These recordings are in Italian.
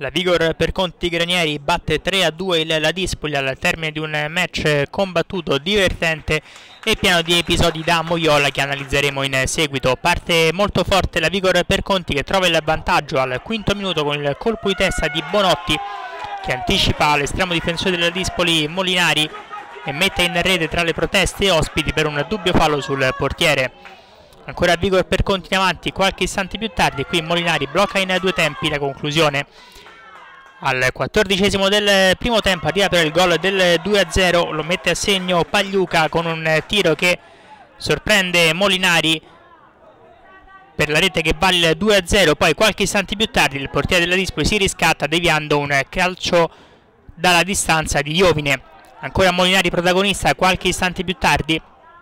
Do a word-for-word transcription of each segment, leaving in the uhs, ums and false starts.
La Vigor per conti granieri batte tre a due il Ladispoli al termine di un match combattuto, divertente e pieno di episodi da Moiola che analizzeremo in seguito. Parte molto forte la Vigor per conti, che trova il vantaggio al quinto minuto con il colpo di testa di Bonotti, che anticipa l'estremo difensore del Ladispoli Molinari e mette in rete tra le proteste e ospiti per un dubbio fallo sul portiere. Ancora Vigor per conti in avanti, qualche istante più tardi qui Molinari blocca in due tempi la conclusione. Al quattordicesimo del primo tempo arriva per il gol del due a zero, lo mette a segno Pagliuca con un tiro che sorprende Molinari per la rete che vale il due a zero. Poi qualche istante più tardi il portiere della Ladispoli si riscatta deviando un calcio dalla distanza di Iovine. Ancora Molinari protagonista qualche istante più tardi.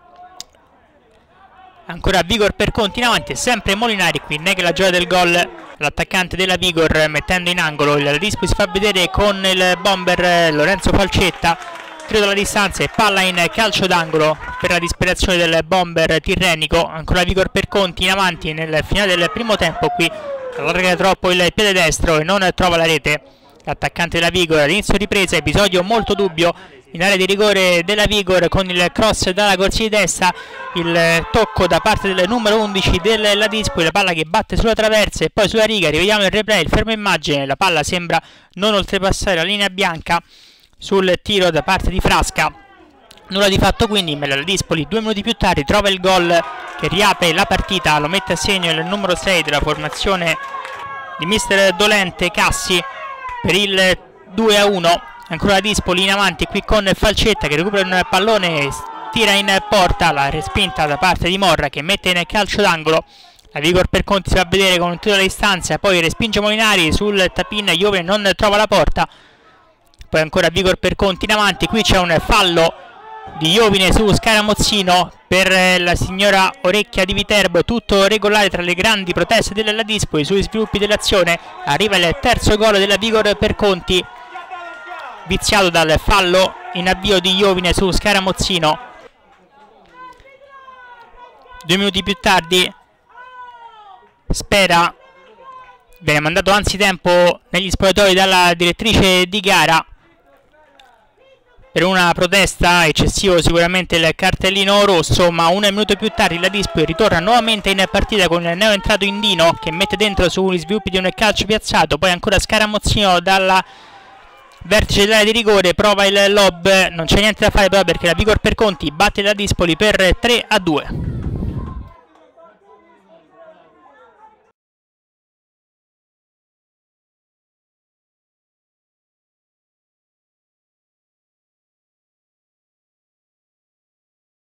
Ancora Vigor per conti in avanti, sempre Molinari qui nega la gioia del gol l'attaccante della Vigor mettendo in angolo. Il Ladispoli si fa vedere con il bomber Lorenzo Falcetta, tiro dalla distanza e palla in calcio d'angolo per la disperazione del bomber tirrenico. Ancora Vigor per conti in avanti nel finale del primo tempo, qui allarga troppo il piede destro e non trova la rete l'attaccante della Vigor. All'inizio ripresa, episodio molto dubbio in area di rigore della Vigor con il cross dalla corsia di destra, il tocco da parte del numero undici del Ladispoli, la palla che batte sulla traversa e poi sulla riga. Rivediamo il replay, il fermo immagine, la palla sembra non oltrepassare la linea bianca sul tiro da parte di Frasca. Nulla di fatto quindi, ma il Ladispoli due minuti più tardi trova il gol che riapre la partita, lo mette a segno il numero sei della formazione di mister Dolente Cassi per il due a uno. Ancora Ladispoli in avanti qui con Falcetta che recupera un pallone, tira in porta, la respinta da parte di Morra che mette in calcio d'angolo. La Vigor per conti si fa vedere con un tiro alla distanza, poi respinge Molinari sul tapin, Iovine non trova la porta. Poi ancora Vigor per conti in avanti, qui c'è un fallo di Iovine su Scaramozzino per la signora Orecchia di Viterbo, tutto regolare tra le grandi proteste della Ladispoli sugli sviluppi dell'azione. Arriva il terzo gol della Vigor per conti, viziato dal fallo in avvio di Iovine su Scaramozzino. Due minuti più tardi Spera viene mandato anzitempo negli spogliatoi dalla direttrice di gara per una protesta, eccessivo sicuramente il cartellino rosso, ma un minuto più tardi la Ladispoli ritorna nuovamente in partita con il neoentrato Indino che mette dentro sugli sviluppi di un calcio piazzato. Poi ancora Scaramozzino dalla vertice dell'area di rigore, prova il lob, non c'è niente da fare però perché la Vigor per conti batte la Ladispoli per tre a due.